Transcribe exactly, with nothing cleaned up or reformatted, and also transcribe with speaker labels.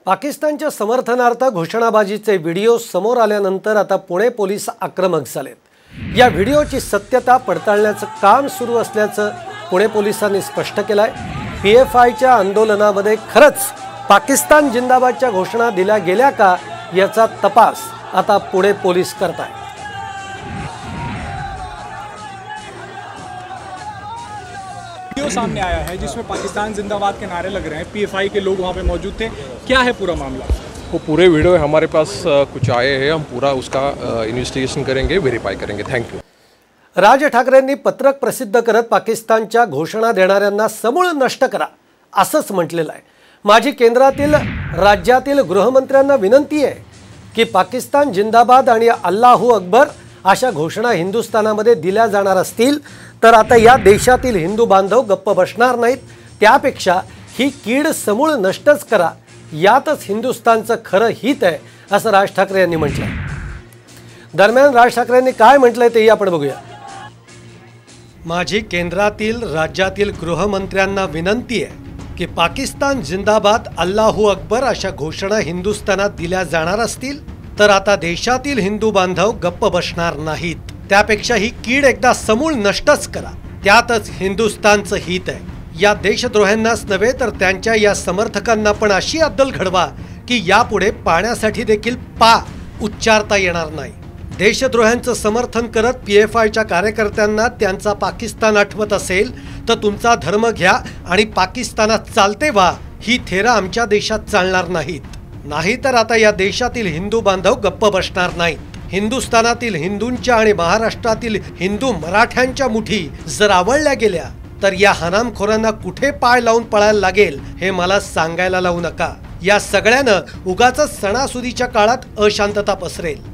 Speaker 1: पाकिस्तानच्या समर्थनार्थ घोषणाबाजीचे व्हिडिओ समोर आल्यानंतर आता पुणे पोलीस आक्रमक झालेत। या व्हिडिओची सत्यता पडताळण्याचं काम सुरू असल्याचं पुणे पोलिसांनी स्पष्ट केलंय। पीएफआयच्या आंदोलनामध्ये खरंच पाकिस्तान जिंदाबादच्या घोषणा दिल्या गेल्या का याचा तपास आता पुणे पोलीस करतायत।
Speaker 2: वीडियो सामने आया है जिसमें पाकिस्तान जिंदाबाद के नारे लग रहे हैं। पीएफआई के लोग वहां पे मौजूद थे। क्या है पूरा मामला?
Speaker 3: वो पूरे वीडियो हमारे पास कुछ आए हैं, हम पूरा उसका इन्वेस्टिगेशन करेंगे, वेरीफाई करेंगे। Thank you.
Speaker 1: राज ठाकरेंनी पत्रक प्रसिद्ध करत पाकिस्तानच्या घोषणा देणाऱ्यांना समूळ नष्ट करा असंच म्हटलेलं आहे। माझी केंद्रातील राज्यातील गृहमंत्र्यांना विनंती आहे की पाकिस्तान जिंदाबाद आणि अल्लाहू अकबर अशा घोषणा हिंदुस्थानामध्ये दिल्या जाणार असतील तर आता या देशातील हिंदू बांधव गप्प बसणार नाहीत। त्यापेक्षा ही कीड समूळ नष्टच करा, यातच हिंदुस्थानचं खरं हित आहे असं राज ठाकरे यांनी म्हटलं। दरम्यान राज ठाकरेंनी काय म्हटलंय ते आपण बघूया। माझी केंद्रातील राज्यातील गृहमंत्र्यांना विनंती आहे की पाकिस्तान जिंदाबाद अल्लाहू अकबर अशा घोषणा हिंदुस्थानात दिल्या जाणार असतील तर आता देशातील हिंदू बांधव गप्प बसणार नाहीत। त्यापेक्षा ही कीड एकदा समूळ नष्टच करा, त्यातच हिंदुस्थानचं हित आहे। या देशद्रोह्यांनाच नव्हे तर त्यांच्या या समर्थकांना पण अशी अद्दल घडवा की यापुढे पाण्यासाठी देखील पा उच्चारता येणार नाही। देशद्रोह्यांचं समर्थन करत पीएफआयच्या कार्यकर्त्यांना त्यांचा पाकिस्तान आठवत असेल तर तुमचा धर्म घ्या आणि पाकिस्तानात चालते व्हा। ही थेरं आमच्या देशात चालणार नाहीत। नाहीतर आता या देशातील हिंदू बांधव गप्प बसणार नाहीत। हिंदुस्थानातील हिंदूंच्या आणि महाराष्ट्रातील हिंदू मराठ्यांच्या मुठी जर आवळल्या गेल्या तर या हरामखोरांना कुठे पाय लावून पळायला लागेल हे मला सांगायला लावू नका। या सगळ्यानं उगाचच सणासुदीच्या काळात अशांतता पसरेल।